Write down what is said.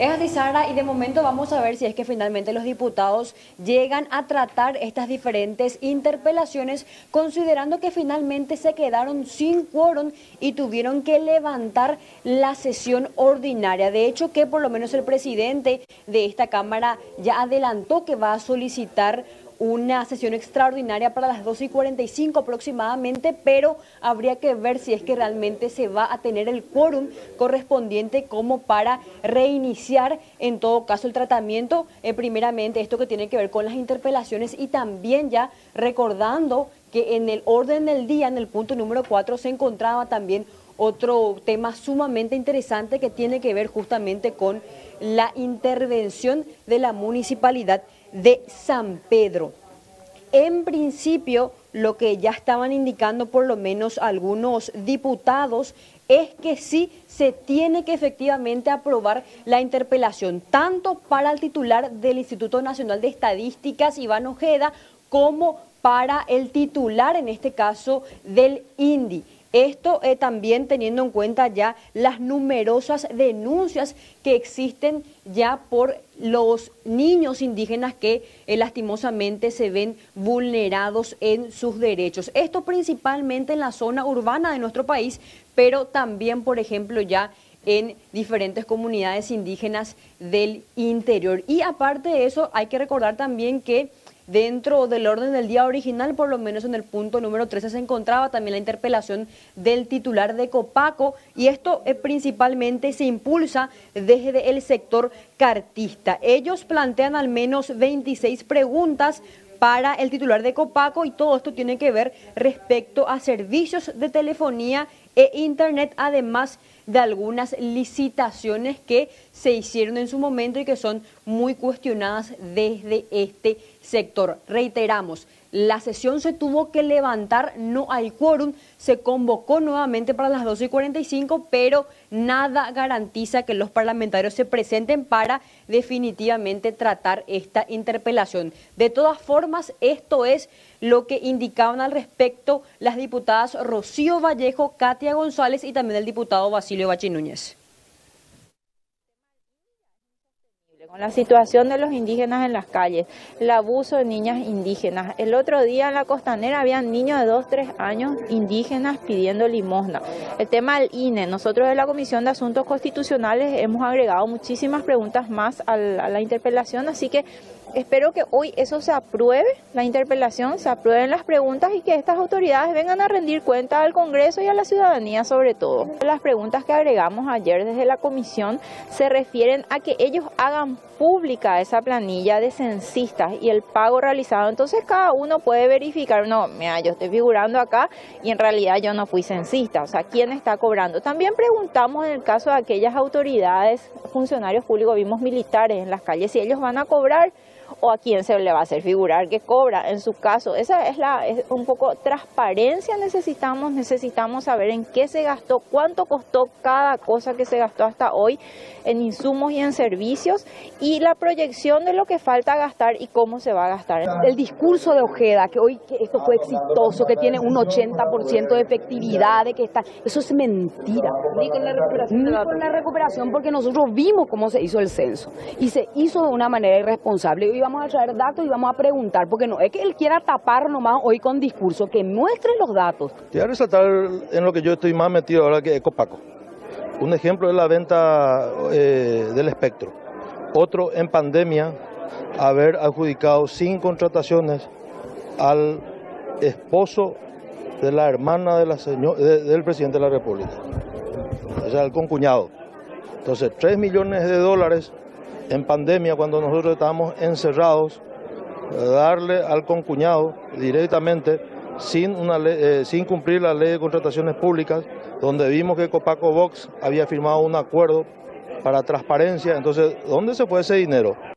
Es así, Sara, y de momento vamos a ver si es que finalmente los diputados llegan a tratar estas diferentes interpelaciones, considerando que finalmente se quedaron sin quórum y tuvieron que levantar la sesión ordinaria. De hecho, que por lo menos el presidente de esta Cámara ya adelantó que va a solicitar una sesión extraordinaria para las 12:45 aproximadamente, pero habría que ver si es que realmente se va a tener el quórum correspondiente como para reiniciar en todo caso el tratamiento, primeramente esto que tiene que ver con las interpelaciones y también ya recordando que en el orden del día, en el punto número 4, se encontraba también otro tema sumamente interesante que tiene que ver justamente con la intervención de la municipalidad de San Pedro. En principio, lo que ya estaban indicando por lo menos algunos diputados es que sí se tiene que efectivamente aprobar la interpelación, tanto para el titular del Instituto Nacional de Estadísticas, Iván Ojeda, como para el titular, en este caso, del INDI. Esto también teniendo en cuenta ya las numerosas denuncias que existen ya por los niños indígenas que lastimosamente se ven vulnerados en sus derechos. Esto principalmente en la zona urbana de nuestro país, pero también, por ejemplo, ya en diferentes comunidades indígenas del interior. Y aparte de eso, hay que recordar también que dentro del orden del día original, por lo menos en el punto número 13, se encontraba también la interpelación del titular de Copaco, y esto principalmente se impulsa desde el sector cartista. Ellos plantean al menos 26 preguntas para el titular de Copaco y todo esto tiene que ver respecto a servicios de telefonía e internet, además de algunas licitaciones que se hicieron en su momento y que son muy cuestionadas desde este sector. Reiteramos, la sesión se tuvo que levantar, no hay quórum, se convocó nuevamente para las 12:45, pero nada garantiza que los parlamentarios se presenten para definitivamente tratar esta interpelación. De todas formas, esto es lo que indicaban al respecto las diputadas Rocío Vallejo, Katia González y también el diputado Basilio Bachi Núñez. Con la situación de los indígenas en las calles, el abuso de niñas indígenas. El otro día en la Costanera habían niños de 2, 3 años indígenas pidiendo limosna. El tema del INE, nosotros de la Comisión de Asuntos Constitucionales hemos agregado muchísimas preguntas más a la interpelación, así que espero que hoy eso se apruebe, la interpelación, se aprueben las preguntas y que estas autoridades vengan a rendir cuenta al Congreso y a la ciudadanía sobre todo. Las preguntas que agregamos ayer desde la comisión se refieren a que ellos hagan pública esa planilla de censistas y el pago realizado. Entonces cada uno puede verificar, no, mira, yo estoy figurando acá y en realidad yo no fui censista, o sea, ¿quién está cobrando? También preguntamos en el caso de aquellas autoridades, funcionarios públicos, vimos militares en las calles, si ellos van a cobrar o a quién se le va a hacer figurar que cobra. En su caso, esa es un poco transparencia necesitamos saber en qué se gastó, cuánto costó cada cosa que se gastó hasta hoy en insumos y en servicios y la proyección de lo que falta gastar y cómo se va a gastar. El discurso de Ojeda, que hoy que esto fue exitoso, que tiene un 80% de efectividad, de que está, eso es mentira. Ni con la recuperación, porque nosotros vimos cómo se hizo el censo y se hizo de una manera irresponsable. Hoy vamos a traer datos y vamos a preguntar, porque no es que él quiera tapar nomás hoy con discurso, que muestre los datos. Quiero resaltar en lo que yo estoy más metido ahora, que es Copaco. Un ejemplo es la venta del espectro. Otro, en pandemia, haber adjudicado 5 contrataciones al esposo de la hermana de del presidente de la República, o sea, el concuñado. Entonces, $3 millones en pandemia, cuando nosotros estábamos encerrados, darle al concuñado directamente sin cumplir la ley de contrataciones públicas, donde vimos que Copaco Box había firmado un acuerdo para transparencia. Entonces, ¿dónde se fue ese dinero?